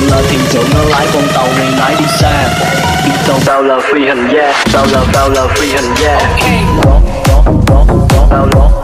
là thuyền trưởng ở lái con tàu này lái đi xa. Đi tàu tao là phi hành gia, tao là phi hành gia. Tao